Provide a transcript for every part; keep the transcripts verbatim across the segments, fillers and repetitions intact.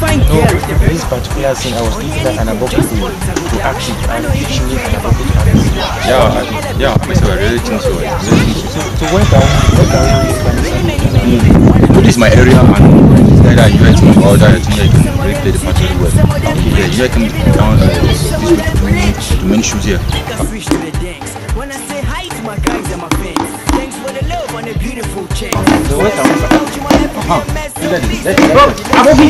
No, this particular scene, I was thinking that an Aboki to, to act it and teaching me an Aboki to act it. Yeah, I, yeah, myself, I really think so. I really think so. So, so when can we, when can we use Spanish? Mm. This is my area, and it's either you like me or that I think I can really play the part very well. Yeah, you like me down uh, this way to do many shoes here. When I say hi to my guys and my fans, thanks for the love and the beautiful chance. So when can we start? Uh-huh. Bro, Aboki!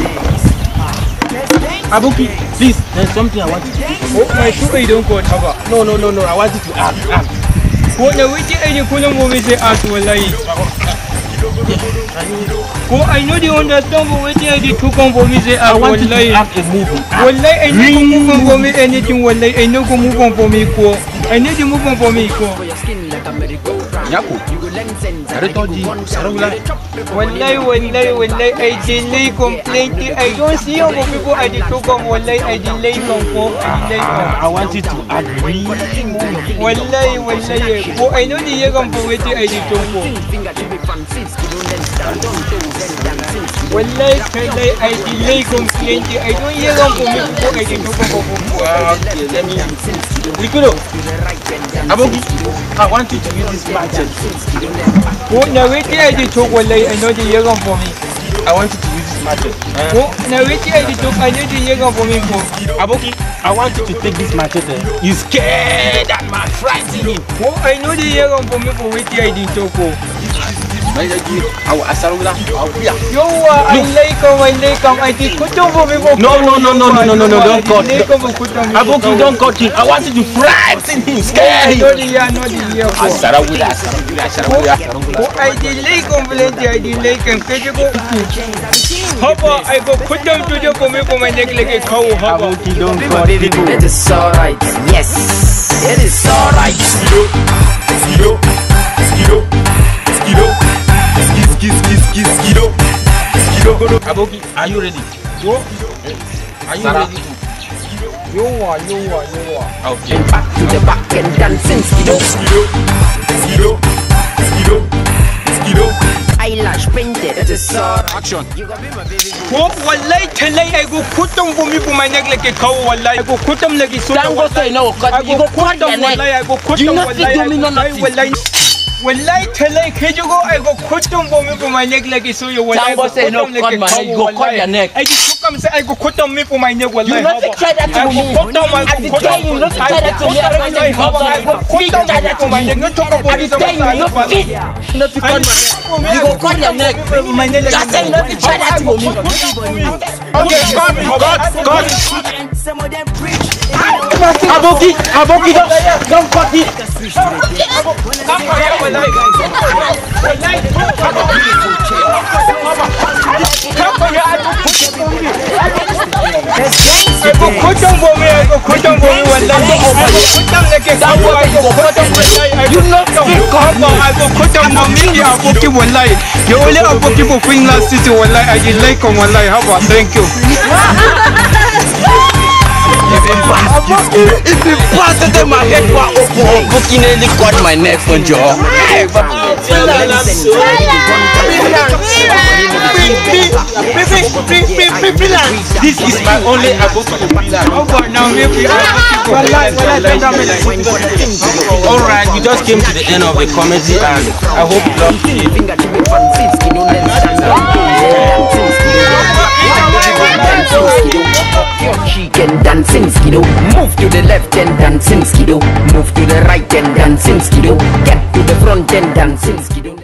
Aboki, please, there's something I want you to do. Oh, my shoe, you don't go cover. No, no, no, no, I want you to act, act. Ko na wiki ai ne kullum gobe sai act wallahi. Ko I know the understand but wiki ai to come for me say act I want you wallahi. to act a movie. Wallahi I know move on for me anything wallahi I know go move on for me ko. I need to move on for me ko. Yako, I told you, Sarula. Wallahi wallahi wallahi I delay completely. I don't see how people I did to come wallahi I delay come for I delay come. I want you to act really movie. Wallahi wallahi ko I know the year come for wiki I did to go. Wallahi wallahi I delay completely. I don't hear come for me before I did to come for. Okay, let me. Rikudo, Aboki, I want you to use this magic. Oh, now wait till I did talk wallahi I know the year come for me. I want you to use this magic. Oh, now wait till I did talk I know the year come for me for. Aboki, I want you to take this machete. You scared that man, frighten him. Oh, I know the year come for me for wait till I did talk. I will Asarula. Yo, I like him, I like him. I did cut him for me for. No, no, no, no, no, no, no, no, don't cut. Aboki, don't cut him. I want you to frighten him, scare him. No, the year, no, the year. Asarula, Asarula, Asarula. Oh, I did like him, I did like him. Can you go? Hopper, I go put them to the for me for my neck like a cow. Hopper, Aboki, don't cut him. It is alright, yes, it is alright. Skido, Skido, Skido, Skido, Skido, Skido, Skido. Aboki, are you ready? Yo, Are you Sarah. ready to? yo, yo, yo. Okay. Back to the back and dancing, skido, Skido, Skido, Skido, Skido. eyelash painted, it is alright. Action. Oh, wallahi, tonight I go put them for me for my neck like a cow. Wallahi, I go put them like a so. Don't go say no, I cut. You go go cut put your them, neck. wallahi, I go put You them, not fit wallahi, to me, no wallahi, nothing. wallahi. Wallahi, tonight can you go? I go put them for me for my neck like a so. Wallahi, I Don't go go say put no, them like cut a my cow. neck. You go cut Wallahi. your neck. I just took them say I go put them me for my neck. Wallahi, You not haba. try that to I me. go put them. I I go did put tell them. you not to I try go that to put me. them, wallahi, haba. I go put Fit them try that for my neck. to me. Not talk about I did this. tell you not Haba. fit. Not to cut my neck. You go cut your neck. My neck like Just say you not to try that to me. Okay, cut, cut, cut. Some of them preach. Aboki, Aboki, don't, don't cut it. Come for here, wallahi. Wallahi, come for here. Come for here. I go put them for me. I go put them for me. Wallahi, I go put them like a cow. I go put them. Wallahi, I go put them. I go put them. No, me, I go keep wallahi. You only have to keep a thing last city. Wallahi, I did like them. Wallahi, haba. Thank you. If you pass it in my head, Aboki nearly cut my neck for jaw. This is my only Aboki. Now, maybe Alright, we just came to the end of the comedy and I hope you love Cheek and dancing skido. Move to the left and dancing skido. Move to the right and dancing skido. Get to the front and dancing skido.